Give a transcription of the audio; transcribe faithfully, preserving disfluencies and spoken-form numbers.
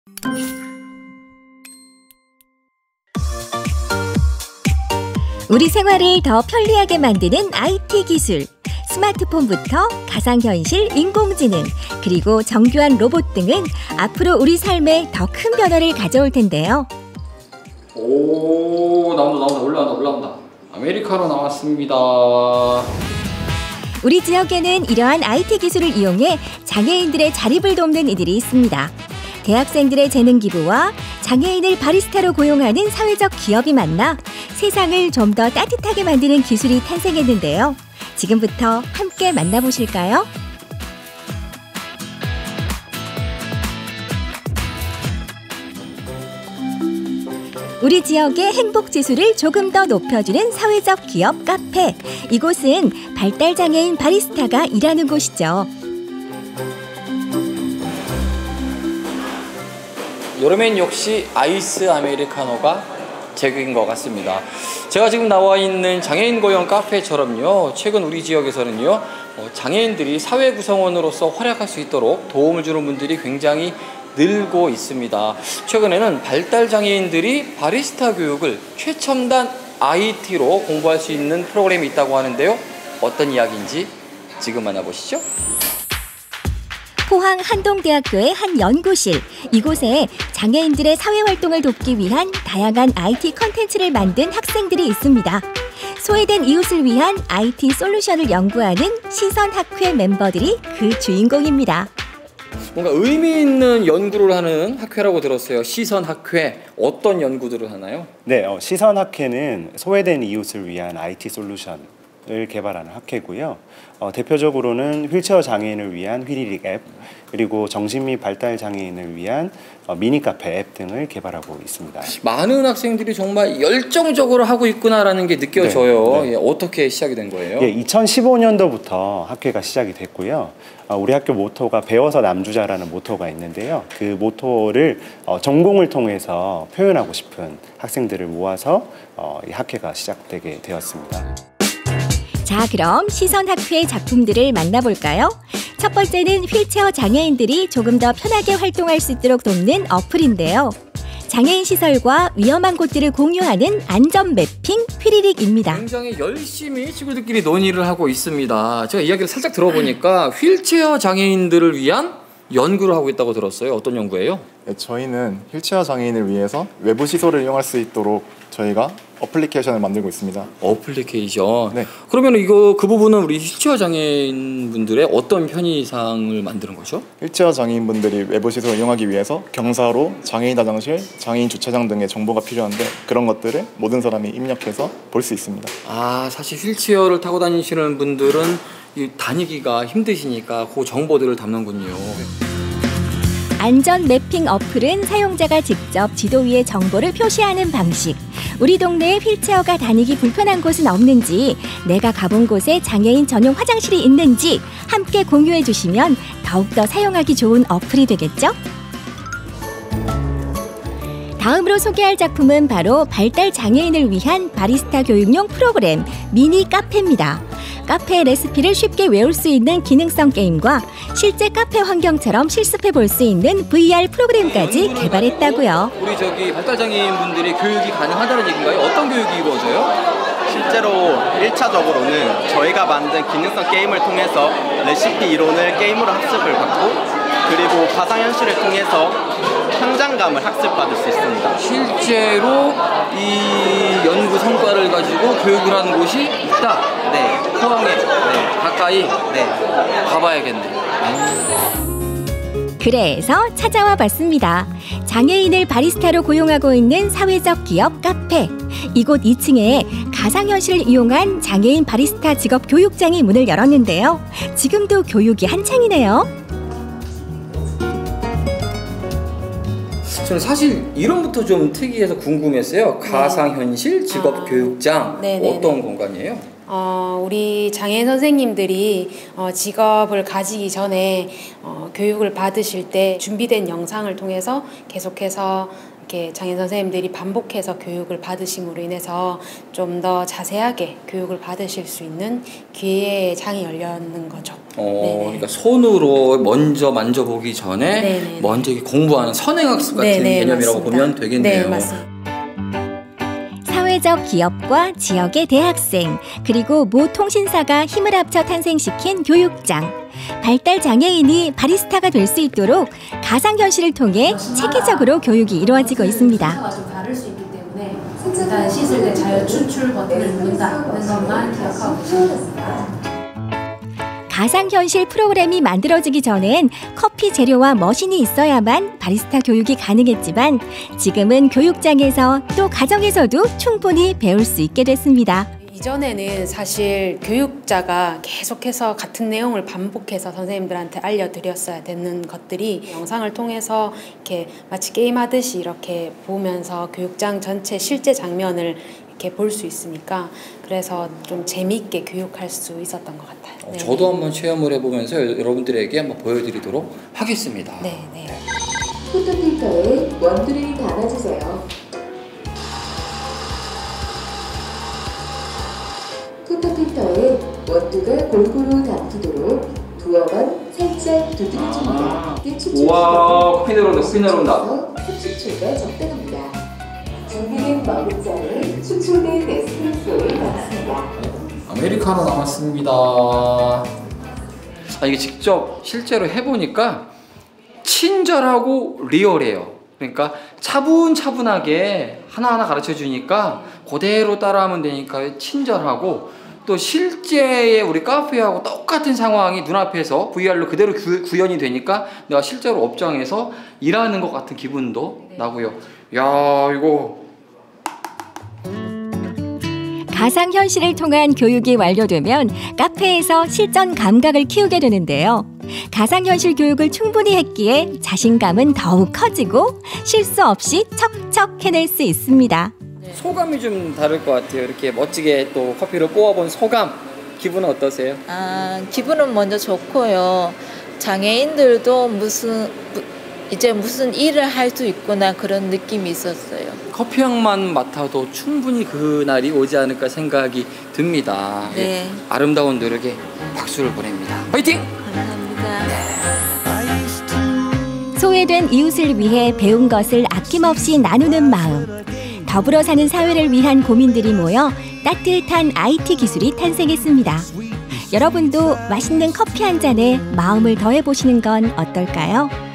우리 생활을 더 편리하게 만드는 아이티 기술. 스마트폰부터 가상현실, 인공지능, 그리고 정교한 로봇 등은 앞으로 우리 삶에 더 큰 변화를 가져올 텐데요. 오, 나온다 나온다 올라온다 올라온다. 아메리카노 나왔습니다. 우리 지역에는 이러한 아이티 기술을 이용해 장애인들의 자립을 돕는 이들이 있습니다. 대학생들의 재능 기부와 장애인을 바리스타로 고용하는 사회적 기업이 만나 세상을 좀 더 따뜻하게 만드는 기술이 탄생했는데요. 지금부터 함께 만나보실까요? 우리 지역의 행복 지수를 조금 더 높여주는 사회적 기업 카페. 이곳은 발달장애인 바리스타가 일하는 곳이죠. 여름엔 역시 아이스 아메리카노가 제격인 것 같습니다. 제가 지금 나와 있는 장애인 고용 카페처럼요, 최근 우리 지역에서는요, 장애인들이 사회 구성원으로서 활약할 수 있도록 도움을 주는 분들이 굉장히 늘고 있습니다. 최근에는 발달 장애인들이 바리스타 교육을 최첨단 아이티로 공부할 수 있는 프로그램이 있다고 하는데요. 어떤 이야기인지 지금 만나보시죠. 포항 한동대학교의 한 연구실. 이곳에 장애인들의 사회활동을 돕기 위한 다양한 아이티 콘텐츠를 만든 학생들이 있습니다. 소외된 이웃을 위한 아이티 솔루션을 연구하는 시선학회 멤버들이 그 주인공입니다. 뭔가 의미 있는 연구를 하는 학회라고 들었어요. 시선학회. 어떤 연구들을 하나요? 네, 어, 시선학회는 소외된 이웃을 위한 아이티 솔루션을 개발하는 학회고요. 어, 대표적으로는 휠체어 장애인을 위한 휘리릭 앱, 그리고 정신 및 발달 장애인을 위한 어, 미니 카페 앱 등을 개발하고 있습니다. 많은 학생들이 정말 열정적으로 하고 있구나라는 게 느껴져요. 네, 네. 예, 어떻게 시작이 된 거예요? 예, 이천십오 년도부터 학회가 시작이 됐고요. 어, 우리 학교 모토가 배워서 남주자라는 모토가 있는데요. 그 모토를 어, 전공을 통해서 표현하고 싶은 학생들을 모아서 어, 이 학회가 시작되게 되었습니다. 자, 그럼 시선학회의 작품들을 만나볼까요? 첫 번째는 휠체어 장애인들이 조금 더 편하게 활동할 수 있도록 돕는 어플인데요. 장애인 시설과 위험한 곳들을 공유하는 안전 매핑 휘리릭입니다. 굉장히 열심히 친구들끼리 논의를 하고 있습니다. 제가 이야기를 살짝 들어보니까 휠체어 장애인들을 위한 연구를 하고 있다고 들었어요. 어떤 연구예요? 네, 저희는 휠체어 장애인을 위해서 외부 시설을 이용할 수 있도록 저희가 어플리케이션을 만들고 있습니다. 어플리케이션. 네. 그러면 이거 그 부분은 우리 휠체어 장애인 분들의 어떤 편의상을 만드는 거죠? 휠체어 장애인분들이 외부 시설을 이용하기 위해서 경사로 장애인 화장실, 장애인 주차장 등의 정보가 필요한데 그런 것들을 모든 사람이 입력해서 볼 수 있습니다. 아, 사실 휠체어를 타고 다니시는 분들은 이 다니기가 힘드시니까 그 정보들을 담는군요. 네. 안전 매핑 어플은 사용자가 직접 지도 위에 정보를 표시하는 방식. 우리 동네에 휠체어가 다니기 불편한 곳은 없는지, 내가 가본 곳에 장애인 전용 화장실이 있는지 함께 공유해 주시면 더욱더 사용하기 좋은 어플이 되겠죠? 다음으로 소개할 작품은 바로 발달 장애인을 위한 바리스타 교육용 프로그램 미니 카페입니다. 카페 레시피를 쉽게 외울 수 있는 기능성 게임과 실제 카페 환경처럼 실습해 볼 수 있는 브이알 프로그램까지 개발했다고요. 우리 저기 발달 장애인 분들이 교육이 가능하다는 얘기인가요? 어떤 교육이 이루어져요? 실제로 일 차적으로는 저희가 만든 기능성 게임을 통해서 레시피 이론을 게임으로 학습을 받고, 그리고 가상현실을 통해서 현장감을 학습받을 수 있습니다. 실제로 이 연구 성과를 가지고 교육을 하는 곳이 있다. 네. 포항에 네. 가까이 네. 가봐야겠네. 그래서 찾아와 봤습니다. 장애인을 바리스타로 고용하고 있는 사회적 기업 카페. 이곳 이 층에 가상현실을 이용한 장애인 바리스타 직업 교육장이 문을 열었는데요. 지금도 교육이 한창이네요. 저는 사실 이름부터 좀 특이해서 궁금했어요. 가상현실 직업 교육장. 아, 어떤 공간이에요? 어, 우리 장애인 선생님들이 어, 직업을 가지기 전에 어, 교육을 받으실 때 준비된 영상을 통해서 계속해서 이렇게 장애인 선생님들이 반복해서 교육을 받으심으로 인해서 좀 더 자세하게 교육을 받으실 수 있는 기회의 장이 열렸는 거죠. 어, 네네. 그러니까 손으로 먼저 만져보기 전에 네네. 먼저 공부하는 선행학습 같은 네네, 개념이라고 맞습니다. 보면 되겠네요. 네, 맞습니다. 사회적 기업과 지역의 대학생, 그리고 모 통신사가 힘을 합쳐 탄생시킨 교육장. 발달 장애인이 바리스타가 될 수 있도록 가상현실을 통해 체계적으로 교육이 이루어지고 있습니다. 좀 다를 수 있기 때문에 일단 씻을 때 자유 추출 버튼을 누른다는 것만 기억하고 계시면 됩니다. 가상현실 프로그램이 만들어지기 전엔 커피 재료와 머신이 있어야만 바리스타 교육이 가능했지만 지금은 교육장에서 또 가정에서도 충분히 배울 수 있게 됐습니다. 이전에는 사실 교육자가 계속해서 같은 내용을 반복해서 선생님들한테 알려드렸어야 되는 것들이 영상을 통해서 이렇게 마치 게임하듯이 이렇게 보면서 교육장 전체 실제 장면을 이렇게 볼 수 있으니까 그래서 좀 재미있게 교육할 수 있었던 것 같아요. 어, 네. 저도 한번 체험을 해보면서 여러분들에게 한번 보여드리도록 하겠습니다. 네, 네. 포토 필터에 원두를 담아주세요. 포토 필터에 원두가 골고루 담기도록 두어 번 살짝 두드려줍니다. 우와, 커피 내려온다, 커피 내려온다. 흡수출가 적당합니다. 준비된 머그잔에 추출된 에스프레소를 넣습니다. 아메리카노 나왔습니다. 아, 이게 직접 실제로 해보니까 친절하고 리얼해요. 그러니까 차분차분하게 하나하나 가르쳐 주니까 그대로 따라하면 되니까 친절하고, 또 실제의 우리 카페하고 똑같은 상황이 눈앞에서 브이알로 그대로 구, 구현이 되니까 내가 실제로 업장에서 일하는 것 같은 기분도 네. 나고요. 야, 이거 가상현실을 통한 교육이 완료되면 카페에서 실전 감각을 키우게 되는데요. 가상현실 교육을 충분히 했기에 자신감은 더욱 커지고 실수 없이 척척 해낼 수 있습니다. 소감이 좀 다를 것 같아요. 이렇게 멋지게 또 커피를 뽑아본 소감, 기분은 어떠세요? 아, 기분은 먼저 좋고요. 장애인들도 무슨 이제 무슨 일을 할 수 있구나 그런 느낌이 있었어요. 커피 향만 맡아도 충분히 그날이 오지 않을까 생각이 듭니다. 네. 아름다운 노력에 박수를 보냅니다. 화이팅! 감사합니다. 소외된 이웃을 위해 배운 것을 아낌없이 나누는 마음. 더불어 사는 사회를 위한 고민들이 모여 따뜻한 아이티 기술이 탄생했습니다. 여러분도 맛있는 커피 한 잔에 마음을 더해보시는 건 어떨까요?